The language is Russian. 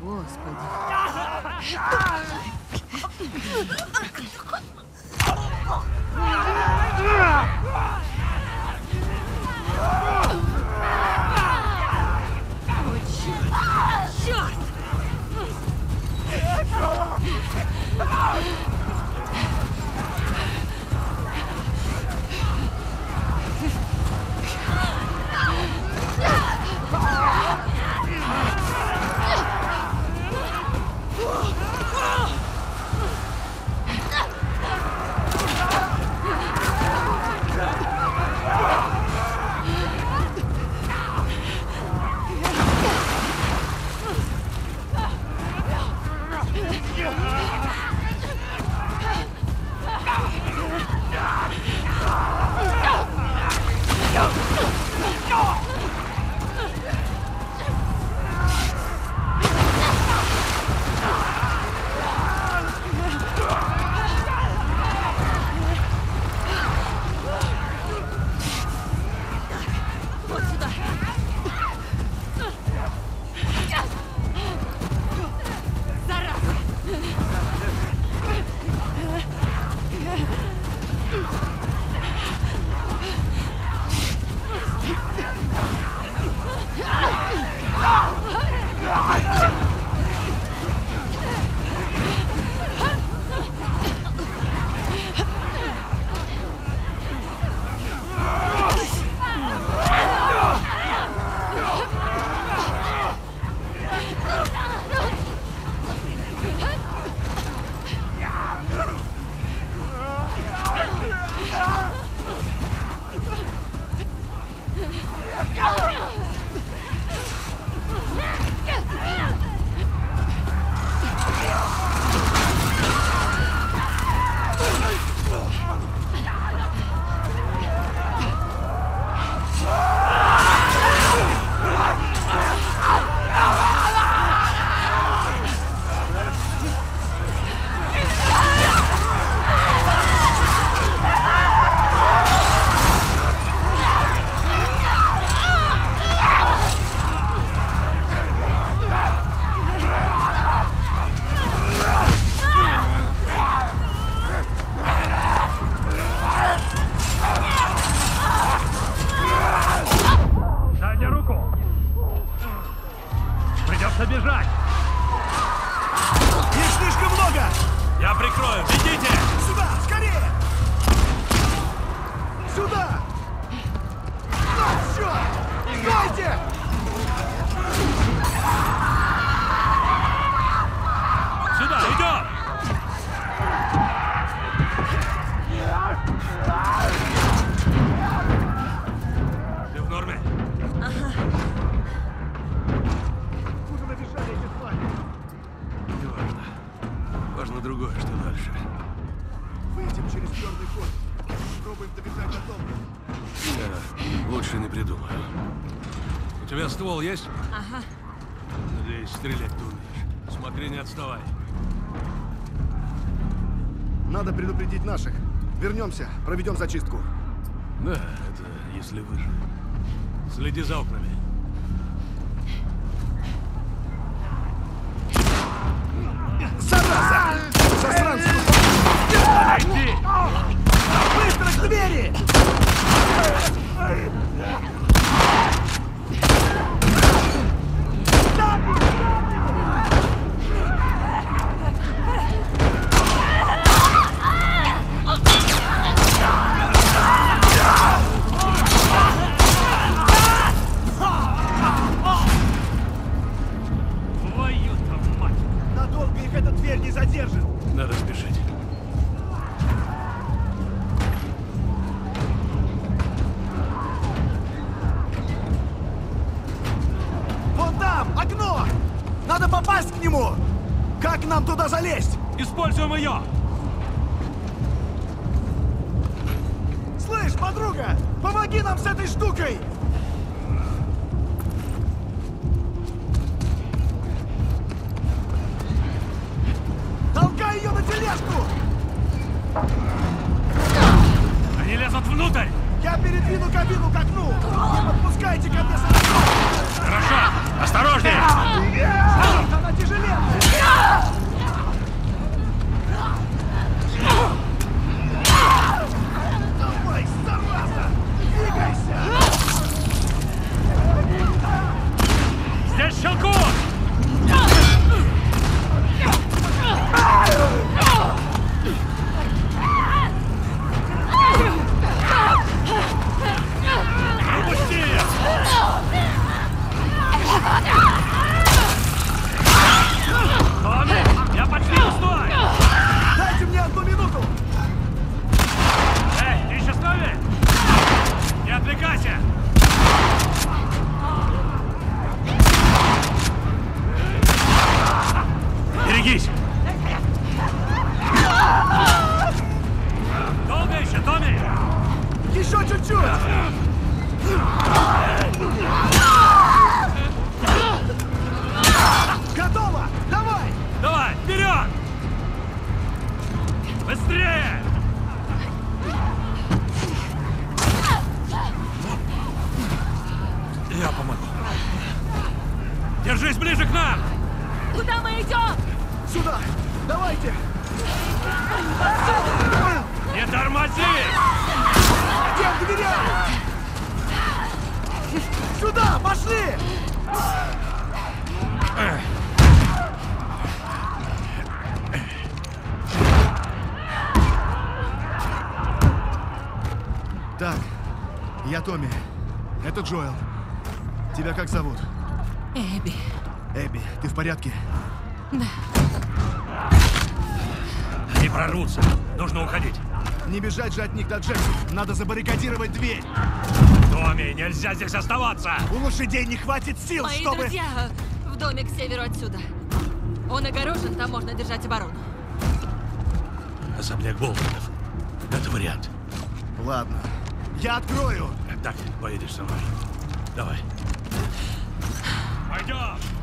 Господи. Черт! Бежать! Их слишком много! Я прикрою! Бегите! Сюда! Скорее! Сюда! Ну, черт! Стойте! Сюда! Идем! Ты в норме? Ага. Важно другое, что дальше. Выйдем через черный ход. Попробуем добежать до дома. Я лучше не придумаю. У тебя ствол есть? Ага. Надеюсь, стрелять ты умеешь. Смотри, не отставай. Надо предупредить наших. Вернемся, проведем зачистку. Да, это если выживем. Следи за окнами. Зараза! Засранцы! Отойди! Быстро к двери! Твою-то мать! Надолго их эта дверь не задержит! Надо спешить. Вон там! Окно! Надо попасть к нему! Как нам туда залезть? Используем ее! Слышь, подруга! Помоги нам с этой штукой! Толкай ее на тележку! Они лезут внутрь! Я передвину кабину к окну! Не подпускайте ко мне сразу! Хорошо! Осторожнее! Она тяжелее! Берегись! Долго еще, Томми? Еще чуть-чуть! Готово! Давай! Давай, вперед! Быстрее! Я помогу. Держись ближе к нам! Куда мы идем? Сюда! Давайте! Не тормози! Где в дверях? Сюда! Пошли! Так, я Томми. Это Джоэл. Тебя как зовут? Эбби. Эбби, ты в порядке? Они прорвутся. Нужно уходить. Не бежать же от них до Джексона. Надо забаррикадировать дверь. Томми, нельзя здесь оставаться! У лошадей не хватит сил, Мои чтобы... друзья в доме к северу отсюда. Он огорожен, там можно держать оборону. Особняк Болтонов. Это вариант. Ладно. Я открою. Так, поедешь со мной. Давай. Пойдем!